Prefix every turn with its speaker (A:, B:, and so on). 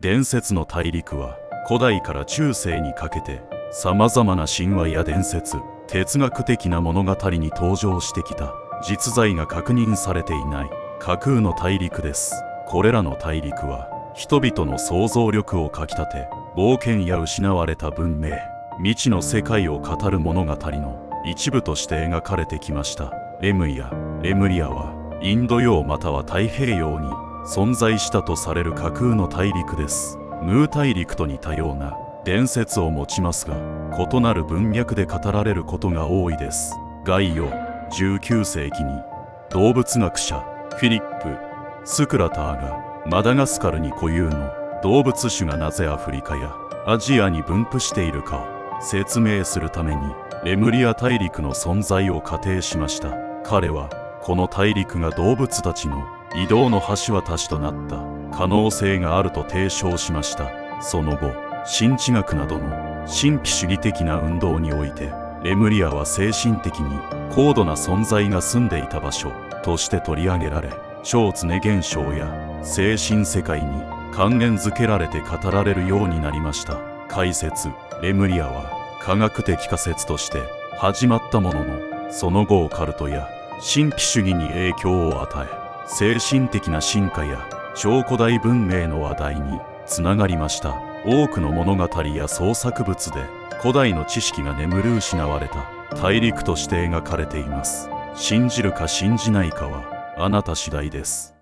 A: 伝説の大陸は古代から中世にかけてさまざまな神話や伝説、哲学的な物語に登場してきた実在が確認されていない架空の大陸です。これらの大陸は人々の想像力をかきたて、冒険や失われた文明、未知の世界を語る物語の一部として描かれてきました。レムやレムリアはインド洋または太平洋に存在したとされる架空の大陸です。ムー大陸と似たような伝説を持ちますが、異なる文脈で語られることが多いです。概要19世紀に動物学者フィリップ・スクラターがマダガスカルに固有の動物種がなぜアフリカやアジアに分布しているかを説明するためにレムリア大陸の存在を仮定しました。彼はこの大陸が動物たちの移動の橋渡しとなった可能性があると提唱しました。その後、神知学などの神秘主義的な運動においてレムリアは精神的に高度な存在が住んでいた場所として取り上げられ、超常現象や精神世界に還元づけられて語られるようになりました。解説レムリアは科学的仮説として始まったものの、その後オカルトや神秘主義に影響を与え、精神的な進化や超古代文明の話題につながりました。多くの物語や創作物で古代の知識が眠る失われた大陸として描かれています。信じるか信じないかはあなた次第です。